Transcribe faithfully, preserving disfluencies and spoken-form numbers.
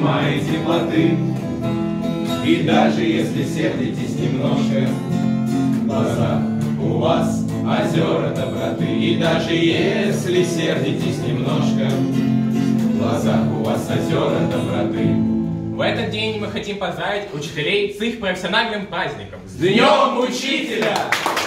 немає теплоты. И даже если сердитесь немножко, в глазах у вас озера доброты. И даже если сердитесь немножко, в глазах у вас озера доброты. В этот день мы хотим поздравить учителей с их профессиональным праздником. С Днем Учителя!